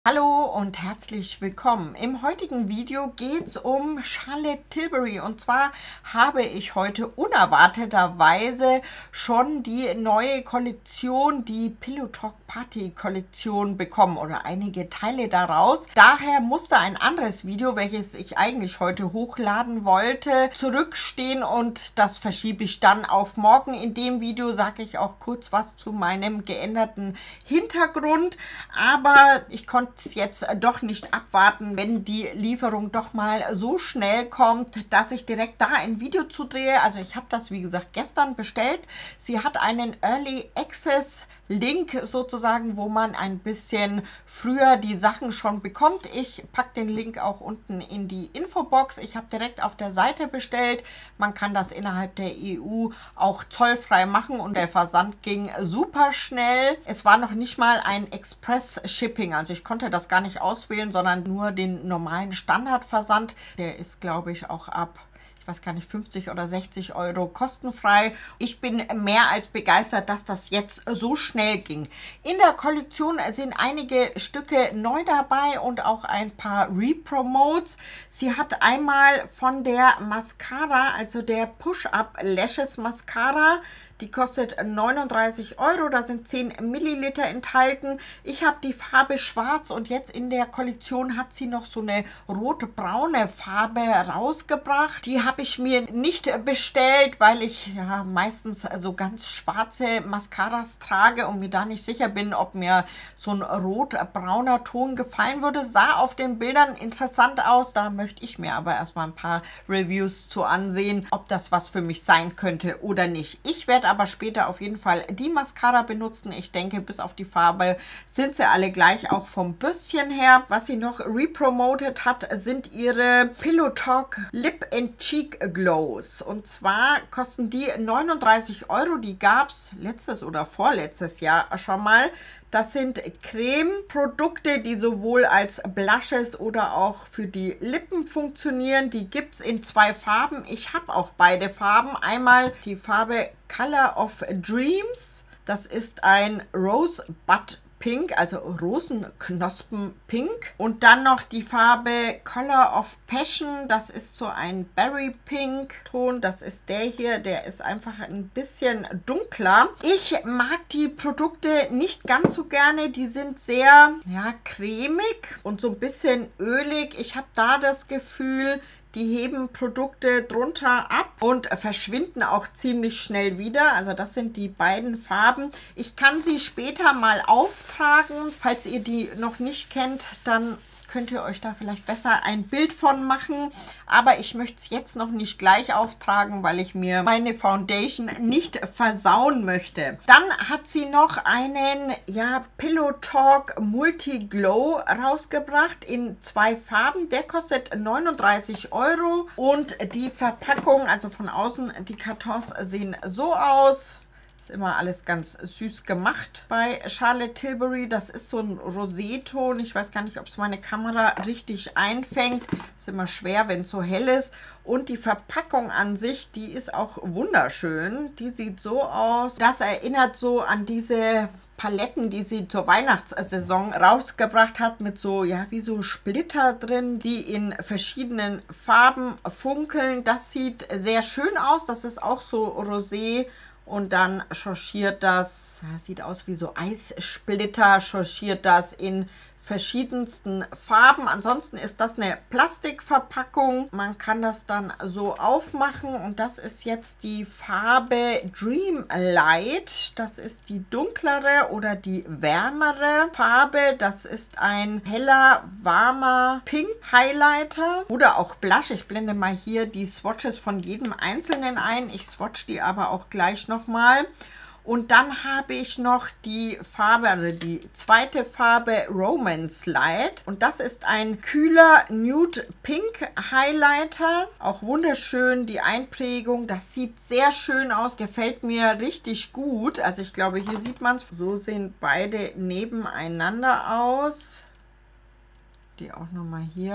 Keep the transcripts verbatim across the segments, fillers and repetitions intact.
Hallo und herzlich willkommen. Im heutigen Video geht es um Charlotte Tilbury und zwar habe ich heute unerwarteterweise schon die neue Kollektion, die Pillow Talk Party Kollektion bekommen oder einige Teile daraus. Daher musste ein anderes Video, welches ich eigentlich heute hochladen wollte, zurückstehen und das verschiebe ich dann auf morgen. In dem Video sage ich auch kurz was zu meinem geänderten Hintergrund, aber ich konnte es jetzt doch nicht abwarten, wenn die Lieferung doch mal so schnell kommt, dass ich direkt da ein Video zu drehe. Also ich habe das, wie gesagt, gestern bestellt. Sie hat einen Early Access Link sozusagen, wo man ein bisschen früher die Sachen schon bekommt. Ich packe den Link auch unten in die Infobox. Ich habe direkt auf der Seite bestellt. Man kann das innerhalb der E U auch zollfrei machen und der Versand ging super schnell. Es war noch nicht mal ein Express Shipping, also ich konnte das gar nicht auswählen, sondern nur den normalen Standardversand. Der ist, glaube ich, auch ab, ich weiß gar nicht, fünfzig oder sechzig Euro kostenfrei. Ich bin mehr als begeistert, dass das jetzt so schnell ging. In der Kollektion sind einige Stücke neu dabei und auch ein paar Repromotes. Sie hat einmal von der Mascara, also der Push-Up Lashes Mascara, die kostet neununddreißig Euro, da sind zehn Milliliter enthalten. Ich habe die Farbe schwarz und jetzt in der Kollektion hat sie noch so eine rot-braune Farbe rausgebracht. Die habe ich mir nicht bestellt, weil ich ja meistens so ganz schwarze Mascaras trage und mir da nicht sicher bin, ob mir so ein rot-brauner Ton gefallen würde. Sah auf den Bildern interessant aus, da möchte ich mir aber erstmal ein paar Reviews zu ansehen, ob das was für mich sein könnte oder nicht. Ich werde aber später auf jeden Fall die Mascara benutzen. Ich denke, bis auf die Farbe sind sie alle gleich, auch vom Büsschen her. Was sie noch repromoted hat, sind ihre Pillow Talk Lip and Cheek Glows. Und zwar kosten die neununddreißig Euro. Die gab es letztes oder vorletztes Jahr schon mal. Das sind Creme-Produkte, die sowohl als Blushes oder auch für die Lippen funktionieren. Die gibt es in zwei Farben. Ich habe auch beide Farben. Einmal die Farbe Color of Dreams. Das ist ein Rosebud Pink, also Rosenknospen Pink. Und dann noch die Farbe Color of Passion. Das ist so ein Berry Pink Ton. Das ist der hier. Der ist einfach ein bisschen dunkler. Ich mag die Produkte nicht ganz so gerne. Die sind sehr, ja, cremig und so ein bisschen ölig. Ich habe da das Gefühl, die heben Produkte drunter ab und verschwinden auch ziemlich schnell wieder. Also das sind die beiden Farben. Ich kann sie später mal auftragen. Falls ihr die noch nicht kennt, dann könnt ihr euch da vielleicht besser ein Bild von machen. Aber ich möchte es jetzt noch nicht gleich auftragen, weil ich mir meine Foundation nicht versauen möchte. Dann hat sie noch einen, ja, Pillow Talk Multi Glow rausgebracht in zwei Farben. Der kostet neununddreißig Euro und die Verpackung, also von außen, die Kartons sehen so aus. Ist immer alles ganz süß gemacht bei Charlotte Tilbury. Das ist so ein Roséton. Ich weiß gar nicht, ob es meine Kamera richtig einfängt. Ist immer schwer, wenn es so hell ist. Und die Verpackung an sich, die ist auch wunderschön. Die sieht so aus. Das erinnert so an diese Paletten, die sie zur Weihnachtssaison rausgebracht hat, mit so, ja, wie so Splitter drin, die in verschiedenen Farben funkeln. Das sieht sehr schön aus. Das ist auch so Rosé. Und dann changiert das, sieht aus wie so Eissplitter, changiert das in verschiedensten Farben. Ansonsten ist das eine Plastikverpackung. Man kann das dann so aufmachen und das ist jetzt die Farbe Dream Light. Das ist die dunklere oder die wärmere Farbe. Das ist ein heller, warmer Pink Highlighter oder auch Blush. Ich blende mal hier die Swatches von jedem einzelnen ein. Ich swatch die aber auch gleich nochmal. Und dann habe ich noch die Farbe, also die zweite Farbe Romance Light. Und das ist ein kühler Nude Pink Highlighter. Auch wunderschön die Einprägung. Das sieht sehr schön aus, gefällt mir richtig gut. Also ich glaube, hier sieht man es. So sehen beide nebeneinander aus. Die auch nochmal hier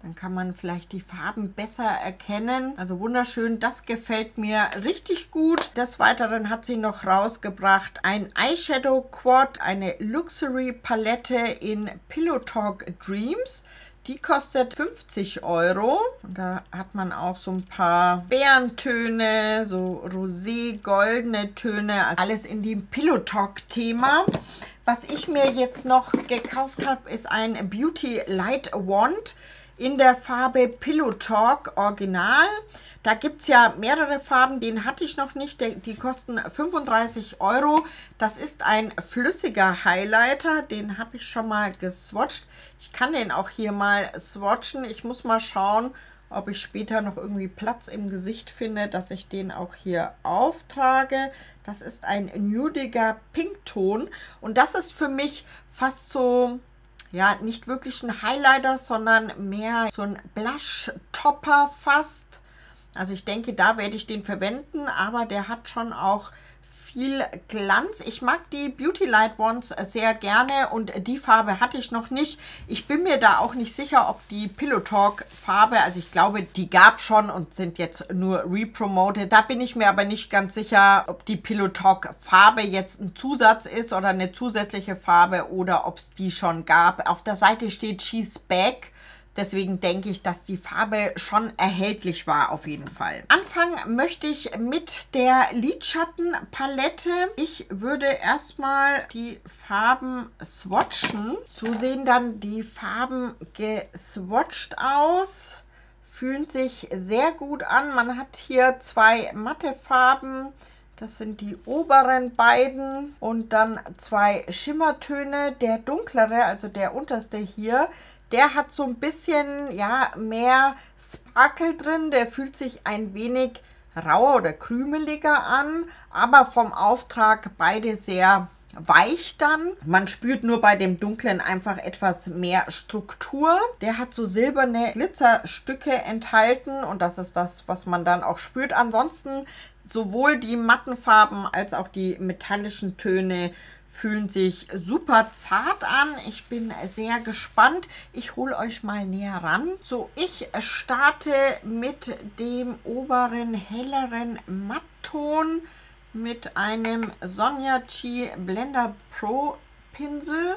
Dann kann man vielleicht die Farben besser erkennen. Also wunderschön, das gefällt mir richtig gut. Des Weiteren hat sie noch rausgebracht ein Eyeshadow Quad, eine Luxury Palette in Pillow Talk Dreams. Die kostet fünfzig Euro. Und da hat man auch so ein paar Bärentöne, so rosé, goldene Töne. Also alles in dem Pillow Talk Thema. Was ich mir jetzt noch gekauft habe, ist ein Beauty Light Wand in der Farbe Pillow Talk Original. Da gibt es ja mehrere Farben, den hatte ich noch nicht, die kosten fünfunddreißig Euro. Das ist ein flüssiger Highlighter, den habe ich schon mal geswatcht. Ich kann den auch hier mal swatchen. Ich muss mal schauen, ob ich später noch irgendwie Platz im Gesicht finde, dass ich den auch hier auftrage. Das ist ein nudiger Pinkton und das ist für mich fast so... Ja, nicht wirklich ein Highlighter, sondern mehr so ein Blush-Topper fast. Also ich denke, da werde ich den verwenden, aber der hat schon auch viel Glanz. Ich mag die Beauty Light Wands sehr gerne und die Farbe hatte ich noch nicht. Ich bin mir da auch nicht sicher, ob die Pillow Talk Farbe, also ich glaube, die gab schon und sind jetzt nur repromoted. Da bin ich mir aber nicht ganz sicher, ob die Pillow Talk Farbe jetzt ein Zusatz ist oder eine zusätzliche Farbe oder ob es die schon gab. Auf der Seite steht She's Back. Deswegen denke ich, dass die Farbe schon erhältlich war auf jeden Fall. Anfangen möchte ich mit der Lidschattenpalette. Ich würde erstmal die Farben swatchen. So sehen dann die Farben geswatcht aus. Fühlen sich sehr gut an. Man hat hier zwei matte Farben. Das sind die oberen beiden und dann zwei Schimmertöne. Der dunklere, also der unterste hier, der hat so ein bisschen, ja, mehr Sparkle drin. Der fühlt sich ein wenig rauer oder krümeliger an, aber vom Auftrag beide sehr weich dann. Man spürt nur bei dem dunklen einfach etwas mehr Struktur. Der hat so silberne Glitzerstücke enthalten und das ist das, was man dann auch spürt. Ansonsten sowohl die matten Farben als auch die metallischen Töne fühlen sich super zart an. Ich bin sehr gespannt. Ich hole euch mal näher ran. So, ich starte mit dem oberen helleren Mattton mit einem Sonia Chi Blender Pro Pinsel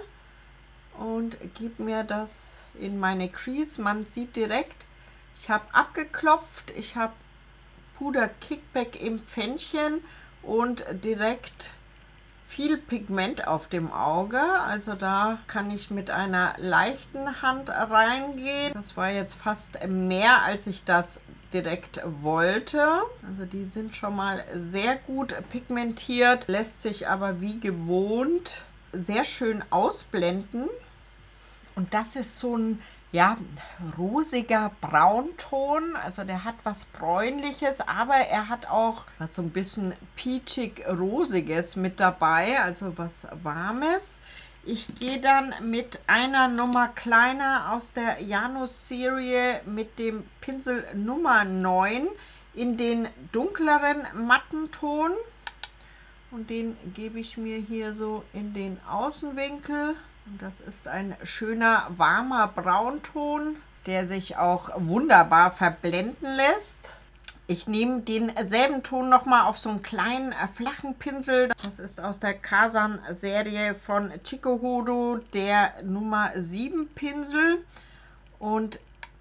und gebe mir das in meine Crease. Man sieht direkt, ich habe abgeklopft, ich habe Puder Kickback im Pfännchen und direkt viel Pigment auf dem Auge, also da kann ich mit einer leichten Hand reingehen. Das war jetzt fast mehr, als ich das direkt wollte. Also die sind schon mal sehr gut pigmentiert, lässt sich aber wie gewohnt sehr schön ausblenden. Und das ist so ein, ja, rosiger Braunton, also der hat was Bräunliches, aber er hat auch was so ein bisschen peachig-rosiges mit dabei, also was Warmes. Ich gehe dann mit einer Nummer kleiner aus der Janus-Serie mit dem Pinsel Nummer neun in den dunkleren matten Ton und den gebe ich mir hier so in den Außenwinkel. Und das ist ein schöner, warmer Braunton, der sich auch wunderbar verblenden lässt. Ich nehme denselben Ton nochmal auf so einen kleinen, äh, flachen Pinsel. Das ist aus der Kasan-Serie von Chikuhodo, der Nummer sieben Pinsel. Und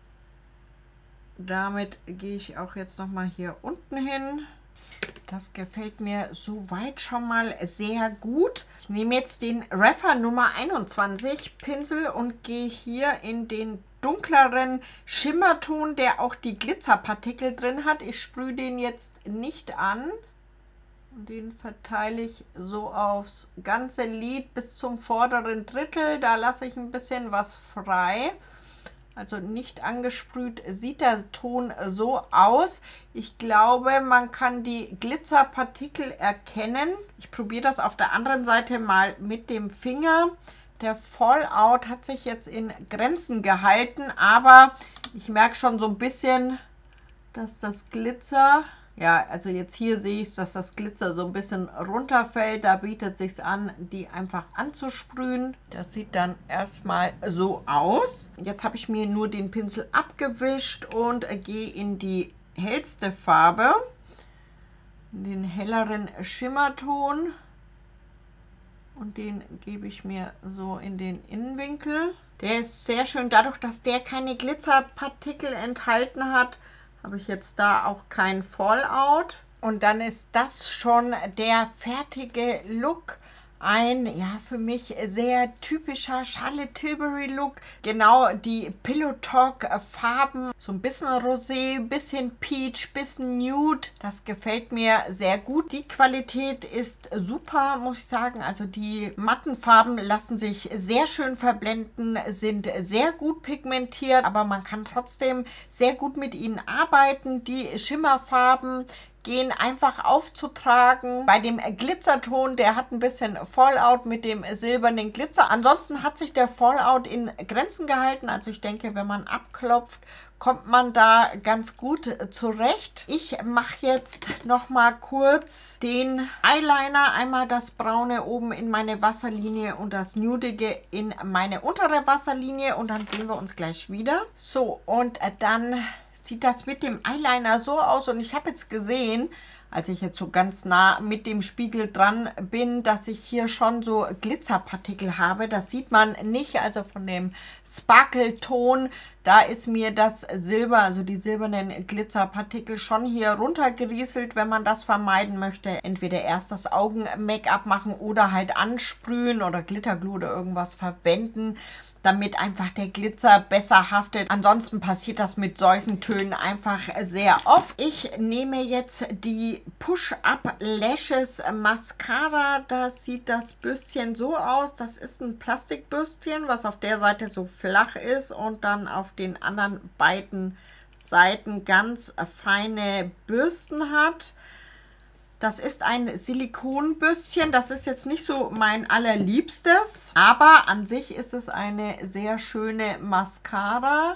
damit gehe ich auch jetzt nochmal hier unten hin. Das gefällt mir soweit schon mal sehr gut. Ich nehme jetzt den Rapher Nummer einundzwanzig Pinsel und gehe hier in den dunkleren Schimmerton, der auch die Glitzerpartikel drin hat. Ich sprühe den jetzt nicht an. Und den verteile ich so aufs ganze Lid bis zum vorderen Drittel. Da lasse ich ein bisschen was frei. Also nicht angesprüht sieht der Ton so aus. Ich glaube, man kann die Glitzerpartikel erkennen. Ich probiere das auf der anderen Seite mal mit dem Finger. Der Fallout hat sich jetzt in Grenzen gehalten, aber ich merke schon so ein bisschen, dass das Glitzer Ja, also jetzt hier sehe ich, dass das Glitzer so ein bisschen runterfällt. Da bietet es sich an, die einfach anzusprühen. Das sieht dann erstmal so aus. Jetzt habe ich mir nur den Pinsel abgewischt und gehe in die hellste Farbe, in den helleren Schimmerton. Und den gebe ich mir so in den Innenwinkel. Der ist sehr schön, dadurch, dass der keine Glitzerpartikel enthalten hat, habe ich jetzt da auch kein Fallout. Und dann ist das schon der fertige Look. Ein, ja, für mich sehr typischer Charlotte Tilbury Look. Genau die Pillow Talk Farben. So ein bisschen Rosé, bisschen Peach, bisschen Nude. Das gefällt mir sehr gut. Die Qualität ist super, muss ich sagen. Also die matten Farben lassen sich sehr schön verblenden, sind sehr gut pigmentiert, aber man kann trotzdem sehr gut mit ihnen arbeiten. Die Schimmerfarben gehen einfach aufzutragen. Bei dem Glitzerton, der hat ein bisschen Fallout mit dem silbernen Glitzer. Ansonsten hat sich der Fallout in Grenzen gehalten. Also ich denke, wenn man abklopft, kommt man da ganz gut zurecht. Ich mache jetzt noch mal kurz den Eyeliner. Einmal das braune oben in meine Wasserlinie und das nudige in meine untere Wasserlinie. Und dann sehen wir uns gleich wieder. So, und dann sieht das mit dem Eyeliner so aus. Und ich habe jetzt gesehen, als ich jetzt so ganz nah mit dem Spiegel dran bin, dass ich hier schon so Glitzerpartikel habe. Das sieht man nicht, also von dem Sparkle-Ton, da ist mir das Silber, also die silbernen Glitzerpartikel schon hier runtergerieselt, wenn man das vermeiden möchte. Entweder erst das Augen-Make-up machen oder halt ansprühen oder Glitterglue oder irgendwas verwenden, damit einfach der Glitzer besser haftet. Ansonsten passiert das mit solchen Tönen einfach sehr oft. Ich nehme jetzt die Push-Up Lashes Mascara. Da sieht das Bürstchen so aus. Das ist ein Plastikbürstchen, was auf der Seite so flach ist und dann auf den anderen beiden Seiten ganz feine Bürsten hat. Das ist ein Silikonbürstchen. Das ist jetzt nicht so mein allerliebstes, aber an sich ist es eine sehr schöne Mascara.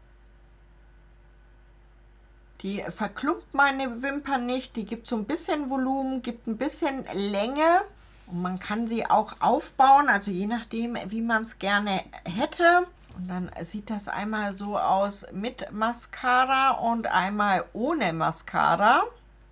Die verklumpt meine Wimpern nicht. Die gibt so ein bisschen Volumen, gibt ein bisschen Länge. Und man kann sie auch aufbauen, also je nachdem, wie man es gerne hätte. Und dann sieht das einmal so aus mit Mascara und einmal ohne Mascara.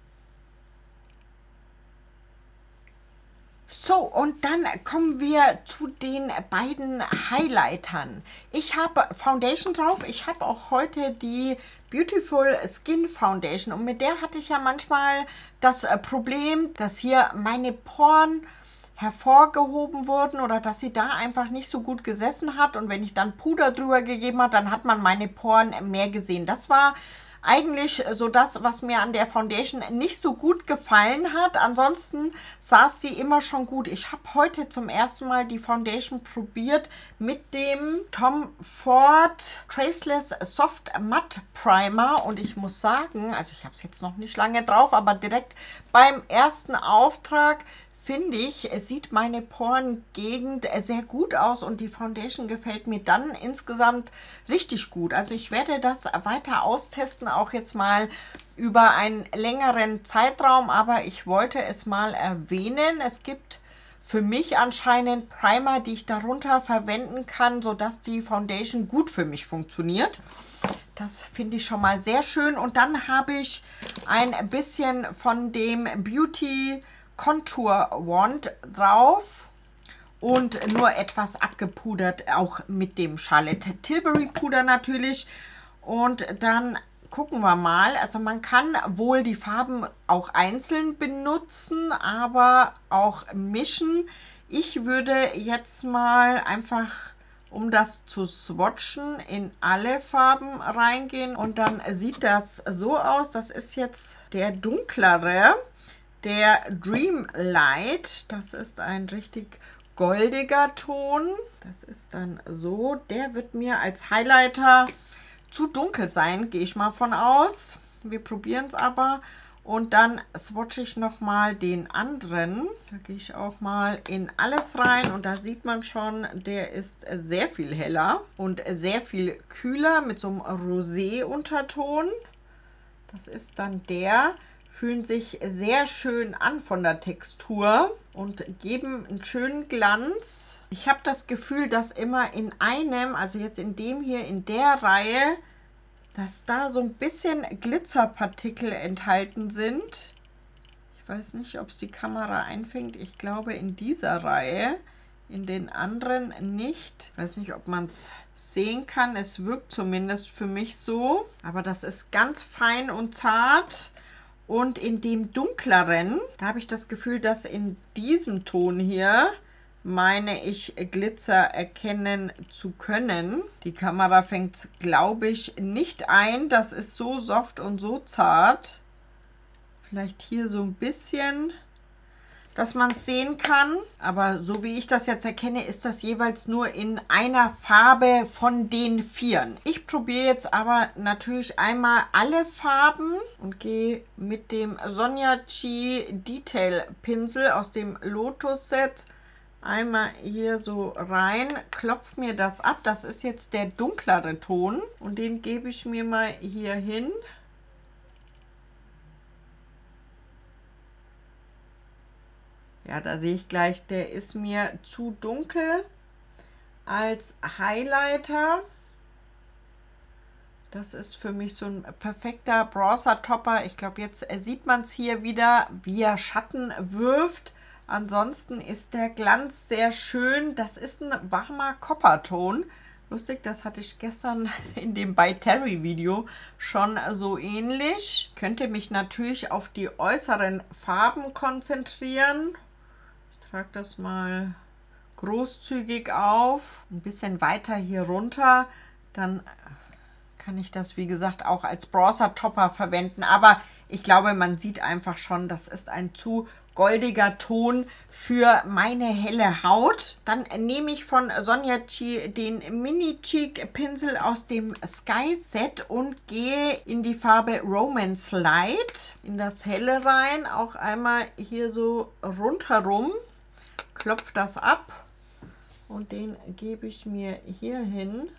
So, und dann kommen wir zu den beiden Highlightern. Ich habe Foundation drauf. Ich habe auch heute die Beautiful Skin Foundation. Und mit der hatte ich ja manchmal das Problem, dass hier meine Poren hervorgehoben wurden oder dass sie da einfach nicht so gut gesessen hat. Und wenn ich dann Puder drüber gegeben habe, dann hat man meine Poren mehr gesehen. Das war eigentlich so das, was mir an der Foundation nicht so gut gefallen hat. Ansonsten saß sie immer schon gut. Ich habe heute zum ersten Mal die Foundation probiert mit dem Tom Ford Traceless Soft Matte Primer. Und ich muss sagen, also ich habe es jetzt noch nicht lange drauf, aber direkt beim ersten Auftrag finde ich, es sieht meine Porengegend sehr gut aus und die Foundation gefällt mir dann insgesamt richtig gut. Also ich werde das weiter austesten, auch jetzt mal über einen längeren Zeitraum, aber ich wollte es mal erwähnen. Es gibt für mich anscheinend Primer, die ich darunter verwenden kann, sodass die Foundation gut für mich funktioniert. Das finde ich schon mal sehr schön. Und dann habe ich ein bisschen von dem Beauty Contour Wand drauf und nur etwas abgepudert, auch mit dem Charlotte Tilbury Puder natürlich. Und dann gucken wir mal, also man kann wohl die Farben auch einzeln benutzen, aber auch mischen. Ich würde jetzt mal einfach, um das zu swatchen, in alle Farben reingehen und dann sieht das so aus. Das ist jetzt der dunklere. Der Dreamlight, das ist ein richtig goldiger Ton. Das ist dann so. Der wird mir als Highlighter zu dunkel sein, gehe ich mal von aus. Wir probieren es aber. Und dann swatche ich nochmal den anderen. Da gehe ich auch mal in alles rein. Und da sieht man schon, der ist sehr viel heller und sehr viel kühler mit so einem Rosé-Unterton. Das ist dann der. fühlen sich sehr schön an von der Textur und geben einen schönen Glanz. Ich habe das Gefühl, dass immer in einem, also jetzt in dem hier, in der Reihe, dass da so ein bisschen Glitzerpartikel enthalten sind. Ich weiß nicht, ob es die Kamera einfängt. Ich glaube in dieser Reihe, in den anderen nicht. Ich weiß nicht, ob man es sehen kann. Es wirkt zumindest für mich so. Aber das ist ganz fein und zart. Und in dem dunkleren, da habe ich das Gefühl, dass in diesem Ton hier, meine ich, Glitzer erkennen zu können. Die Kamera fängt es, glaube ich, nicht ein. Das ist so soft und so zart. Vielleicht hier so ein bisschen, dass man es sehen kann. Aber so wie ich das jetzt erkenne, ist das jeweils nur in einer Farbe von den Vieren. Ich probiere jetzt aber natürlich einmal alle Farben und gehe mit dem Sonia Chi Detail Pinsel aus dem Lotus Set einmal hier so rein, klopfe mir das ab. Das ist jetzt der dunklere Ton und den gebe ich mir mal hier hin. Ja, da sehe ich gleich, der ist mir zu dunkel als Highlighter. Das ist für mich so ein perfekter Bronzer-Topper. Ich glaube, jetzt sieht man es hier wieder, wie er Schatten wirft. Ansonsten ist der Glanz sehr schön. Das ist ein warmer Copperton. Lustig, das hatte ich gestern in dem By Terry Video schon so ähnlich. Ich könnte mich natürlich auf die äußeren Farben konzentrieren. Ich trage das mal großzügig auf. Ein bisschen weiter hier runter. Dann kann ich das, wie gesagt, auch als Bronzer-Topper verwenden. Aber ich glaube, man sieht einfach schon, das ist ein zu goldiger Ton für meine helle Haut. Dann nehme ich von Sonia Chi den Mini Cheek Pinsel aus dem Sky Set und gehe in die Farbe Romance Light, in das helle rein, auch einmal hier so rundherum, klopfe das ab und den gebe ich mir hier hin.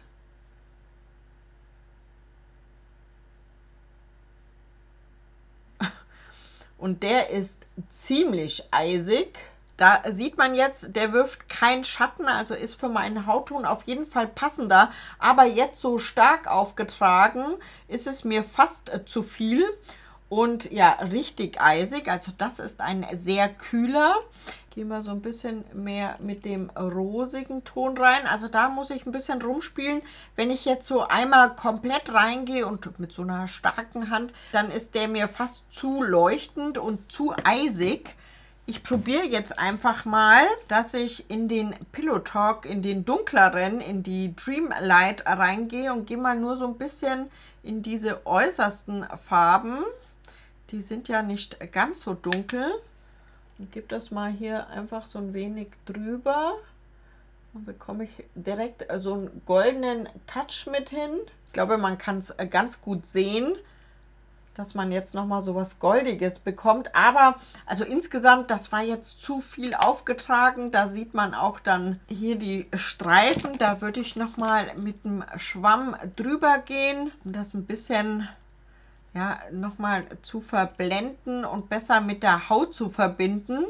Und der ist ziemlich eisig. Da sieht man jetzt, der wirft keinen Schatten, also ist für meinen Hautton auf jeden Fall passender. Aber jetzt so stark aufgetragen ist es mir fast äh, zu viel. Und ja, richtig eisig. Also das ist ein sehr kühler. Gehen wir so ein bisschen mehr mit dem rosigen Ton rein. Also da muss ich ein bisschen rumspielen. Wenn ich jetzt so einmal komplett reingehe und mit so einer starken Hand, dann ist der mir fast zu leuchtend und zu eisig. Ich probiere jetzt einfach mal, dass ich in den Pillow Talk, in den dunkleren, in die Dream Light reingehe und gehe mal nur so ein bisschen in diese äußersten Farben. Die sind ja nicht ganz so dunkel. Und gebe das mal hier einfach so ein wenig drüber. Dann bekomme ich direkt so einen goldenen Touch mit hin. Ich glaube, man kann es ganz gut sehen, dass man jetzt nochmal so was Goldiges bekommt. Aber also insgesamt, das war jetzt zu viel aufgetragen. Da sieht man auch dann hier die Streifen. Da würde ich nochmal mit dem Schwamm drüber gehen, um das ein bisschen, ja, nochmal zu verblenden und besser mit der Haut zu verbinden.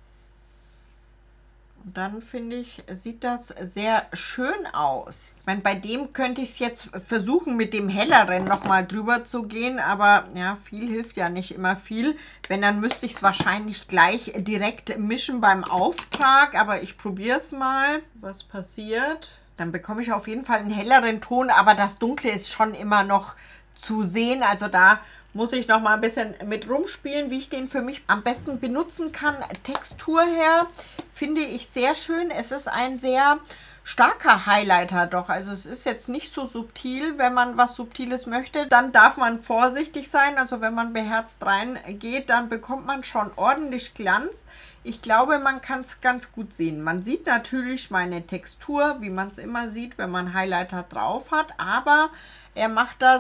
Und dann finde ich, sieht das sehr schön aus. Ich meine, bei dem könnte ich es jetzt versuchen, mit dem helleren nochmal drüber zu gehen, aber ja, viel hilft ja nicht immer viel. Wenn, dann müsste ich es wahrscheinlich gleich direkt mischen beim Auftrag, aber ich probiere es mal, was passiert. Dann bekomme ich auf jeden Fall einen helleren Ton, aber das Dunkle ist schon immer noch zu sehen. Also da muss ich noch mal ein bisschen mit rumspielen, wie ich den für mich am besten benutzen kann. Textur her finde ich sehr schön. Es ist ein sehr starker Highlighter doch. Also es ist jetzt nicht so subtil. Wenn man was Subtiles möchte, dann darf man vorsichtig sein. Also wenn man beherzt reingeht, dann bekommt man schon ordentlich Glanz. Ich glaube, man kann es ganz gut sehen. Man sieht natürlich meine Textur, wie man es immer sieht, wenn man Highlighter drauf hat. Aber er macht das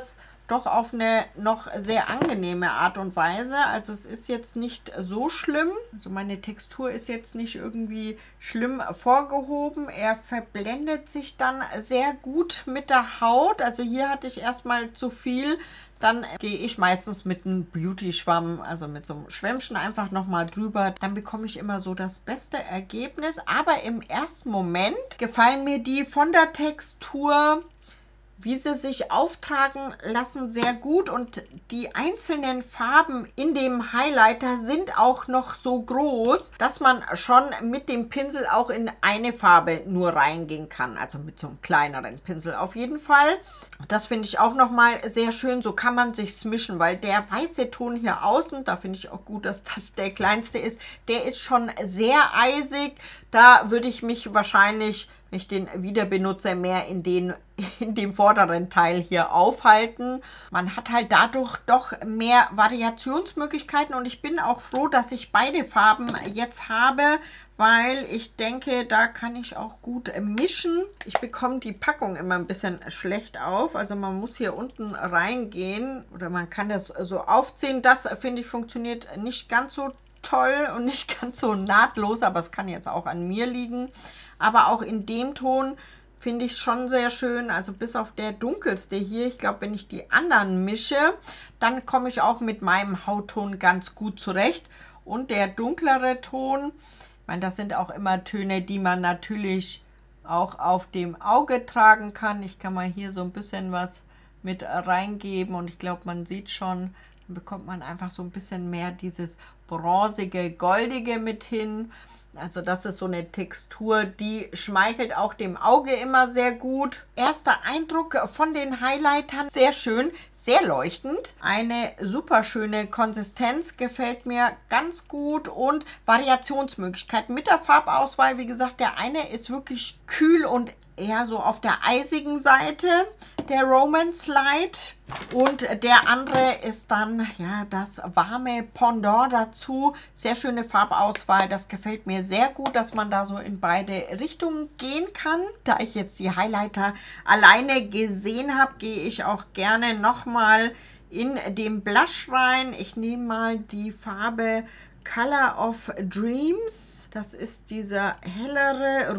doch auf eine noch sehr angenehme Art und Weise. Also es ist jetzt nicht so schlimm. Also meine Textur ist jetzt nicht irgendwie schlimm vorgehoben. Er verblendet sich dann sehr gut mit der Haut. Also hier hatte ich erstmal zu viel. Dann gehe ich meistens mit einem Beauty-Schwamm, also mit so einem Schwämmchen einfach nochmal drüber. Dann bekomme ich immer so das beste Ergebnis. Aber im ersten Moment gefallen mir die von der Textur, wie sie sich auftragen lassen, sehr gut. Und die einzelnen Farben in dem Highlighter sind auch noch so groß, dass man schon mit dem Pinsel auch in eine Farbe nur reingehen kann. Also mit so einem kleineren Pinsel auf jeden Fall. Das finde ich auch nochmal sehr schön. So kann man sich's mischen, weil der weiße Ton hier außen, da finde ich auch gut, dass das der kleinste ist, der ist schon sehr eisig. Da würde ich mich wahrscheinlich, wenn ich den wieder benutze, mehr in, den, in dem vorderen Teil hier aufhalten. Man hat halt dadurch doch mehr Variationsmöglichkeiten und ich bin auch froh, dass ich beide Farben jetzt habe, weil ich denke, da kann ich auch gut mischen. Ich bekomme die Packung immer ein bisschen schlecht auf, also man muss hier unten reingehen oder man kann das so aufziehen. Das, finde ich, funktioniert nicht ganz so toll und nicht ganz so nahtlos, aber es kann jetzt auch an mir liegen. Aber auch in dem Ton finde ich schon sehr schön, also bis auf der dunkelste hier. Ich glaube, wenn ich die anderen mische, dann komme ich auch mit meinem Hautton ganz gut zurecht. Und der dunklere Ton, ich meine, das sind auch immer Töne, die man natürlich auch auf dem Auge tragen kann. Ich kann mal hier so ein bisschen was mit reingeben und ich glaube, man sieht schon, dann bekommt man einfach so ein bisschen mehr dieses bronzige, goldige mit hin. Also das ist so eine Textur, die schmeichelt auch dem Auge immer sehr gut. Erster Eindruck von den Highlightern, sehr schön, sehr leuchtend. Eine super schöne Konsistenz, gefällt mir ganz gut und Variationsmöglichkeiten mit der Farbauswahl. Wie gesagt, der eine ist wirklich kühl und eher so auf der eisigen Seite, der Romance Light. Und der andere ist dann ja das warme Pendant dazu. Sehr schöne Farbauswahl. Das gefällt mir sehr gut, dass man da so in beide Richtungen gehen kann. Da ich jetzt die Highlighter alleine gesehen habe, gehe ich auch gerne nochmal in den Blush rein. Ich nehme mal die Farbe Color of Dreams. Das ist dieser hellere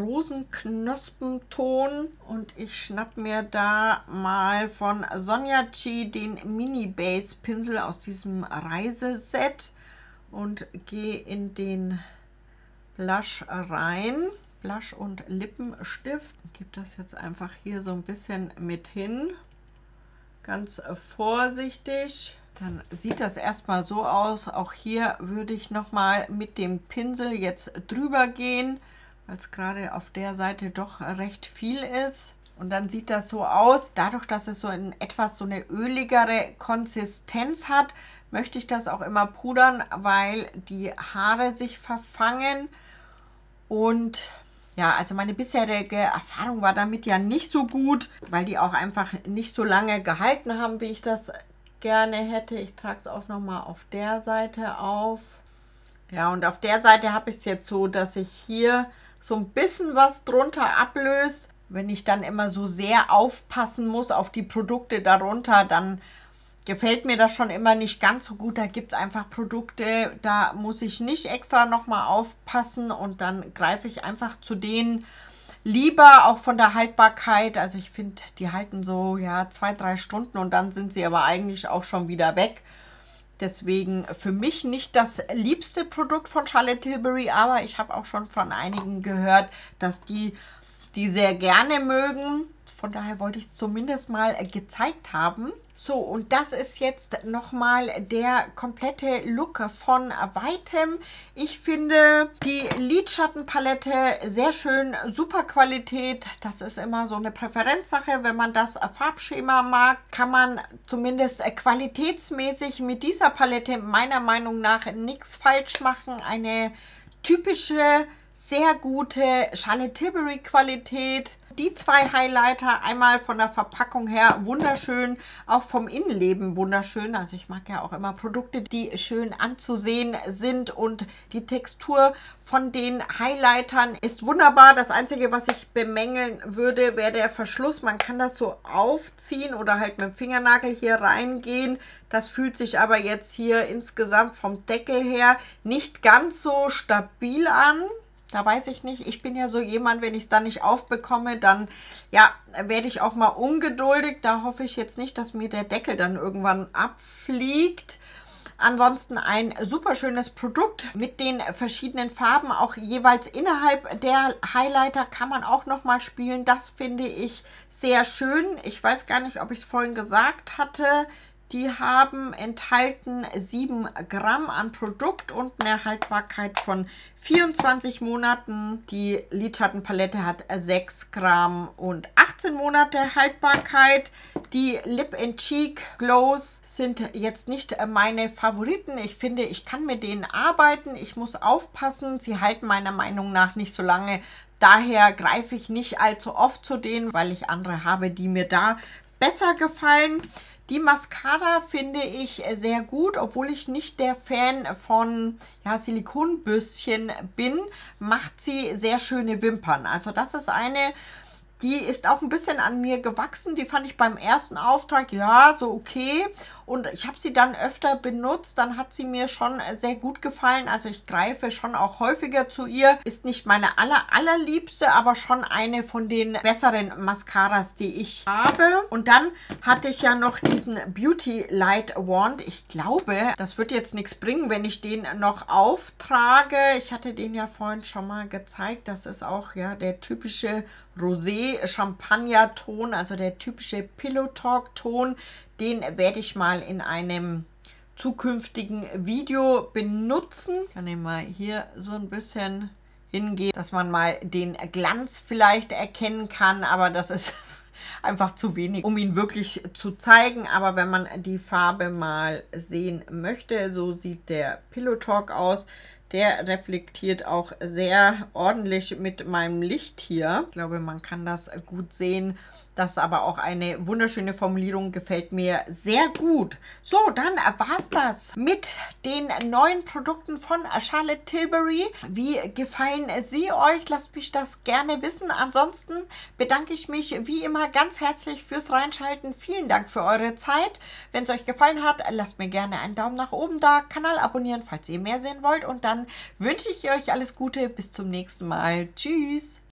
Rosenknospenton und ich schnapp mir da mal von Sonia Chi den Mini Base Pinsel aus diesem Reiseset und gehe in den Blush rein. Blush und Lippenstift. Ich gebe das jetzt einfach hier so ein bisschen mit hin. Ganz vorsichtig. Dann sieht das erstmal so aus. Auch hier würde ich nochmal mit dem Pinsel jetzt drüber gehen, weil es gerade auf der Seite doch recht viel ist. Und dann sieht das so aus. Dadurch, dass es so in etwas so eine öligere Konsistenz hat, möchte ich das auch immer pudern, weil die Haare sich verfangen. Und ja, also meine bisherige Erfahrung war damit ja nicht so gut, weil die auch einfach nicht so lange gehalten haben, wie ich das gerne hätte. Ich trage es auch noch mal auf der Seite auf. Ja, und auf der Seite habe ich es jetzt so, dass sich hier so ein bisschen was drunter ablöst. Wenn ich dann immer so sehr aufpassen muss auf die Produkte darunter, dann gefällt mir das schon immer nicht ganz so gut. Da gibt es einfach Produkte, da muss ich nicht extra noch mal aufpassen und dann greife ich einfach zu denen lieber, auch von der Haltbarkeit. Also ich finde, die halten so ja zwei, drei Stunden und dann sind sie aber eigentlich auch schon wieder weg. Deswegen für mich nicht das liebste Produkt von Charlotte Tilbury, aber ich habe auch schon von einigen gehört, dass die die sehr gerne mögen. Von daher wollte ich es zumindest mal gezeigt haben. So, und das ist jetzt nochmal der komplette Look von weitem. Ich finde die Lidschattenpalette sehr schön, super Qualität. Das ist immer so eine Präferenzsache. Wenn man das Farbschema mag, kann man zumindest qualitätsmäßig mit dieser Palette meiner Meinung nach nichts falsch machen. Eine typische, sehr gute Charlotte Tilbury Qualität. Die zwei Highlighter, einmal von der Verpackung her wunderschön, auch vom Innenleben wunderschön. Also ich mag ja auch immer Produkte, die schön anzusehen sind, und die Textur von den Highlightern ist wunderbar. Das Einzige, was ich bemängeln würde, wäre der Verschluss. Man kann das so aufziehen oder halt mit dem Fingernagel hier reingehen. Das fühlt sich aber jetzt hier insgesamt vom Deckel her nicht ganz so stabil an. Da weiß ich nicht, ich bin ja so jemand, wenn ich es dann nicht aufbekomme, dann ja, werde ich auch mal ungeduldig. Da hoffe ich jetzt nicht, dass mir der Deckel dann irgendwann abfliegt. Ansonsten ein super schönes Produkt mit den verschiedenen Farben, auch jeweils innerhalb der Highlighter kann man auch noch mal spielen. Das finde ich sehr schön. Ich weiß gar nicht, ob ich es vorhin gesagt hatte. Die haben enthalten sieben Gramm an Produkt und eine Haltbarkeit von vierundzwanzig Monaten. Die Lidschattenpalette hat sechs Gramm und achtzehn Monate Haltbarkeit. Die Lip and Cheek Glows sind jetzt nicht meine Favoriten. Ich finde, ich kann mit denen arbeiten. Ich muss aufpassen. Sie halten meiner Meinung nach nicht so lange. Daher greife ich nicht allzu oft zu denen, weil ich andere habe, die mir da besser gefallen. Die Mascara finde ich sehr gut, obwohl ich nicht der Fan von ja, Silikonbürstchen bin, macht sie sehr schöne Wimpern. Also das ist eine, die ist auch ein bisschen an mir gewachsen. Die fand ich beim ersten Auftrag, ja, so okay. Und ich habe sie dann öfter benutzt. Dann hat sie mir schon sehr gut gefallen. Also ich greife schon auch häufiger zu ihr. Ist nicht meine aller, allerliebste, aber schon eine von den besseren Mascaras, die ich habe. Und dann hatte ich ja noch diesen Beauty Light Wand. Ich glaube, das wird jetzt nichts bringen, wenn ich den noch auftrage. Ich hatte den ja vorhin schon mal gezeigt. Das ist auch ja der typische Rosé-Champagner-Ton, also der typische Pillow Talk-Ton. Den werde ich mal in einem zukünftigen Video benutzen. Ich kann ihn mal hier so ein bisschen hingehen, dass man mal den Glanz vielleicht erkennen kann, aber das ist einfach zu wenig, um ihn wirklich zu zeigen. Aber wenn man die Farbe mal sehen möchte, so sieht der Pillow Talk aus. Der reflektiert auch sehr ordentlich mit meinem Licht hier. Ich glaube, man kann das gut sehen. Das ist aber auch eine wunderschöne Formulierung, gefällt mir sehr gut. So, dann war es das mit den neuen Produkten von Charlotte Tilbury. Wie gefallen sie euch? Lasst mich das gerne wissen. Ansonsten bedanke ich mich wie immer ganz herzlich fürs Reinschalten. Vielen Dank für eure Zeit. Wenn es euch gefallen hat, lasst mir gerne einen Daumen nach oben da, Kanal abonnieren, falls ihr mehr sehen wollt. Und dann wünsche ich euch alles Gute. Bis zum nächsten Mal. Tschüss.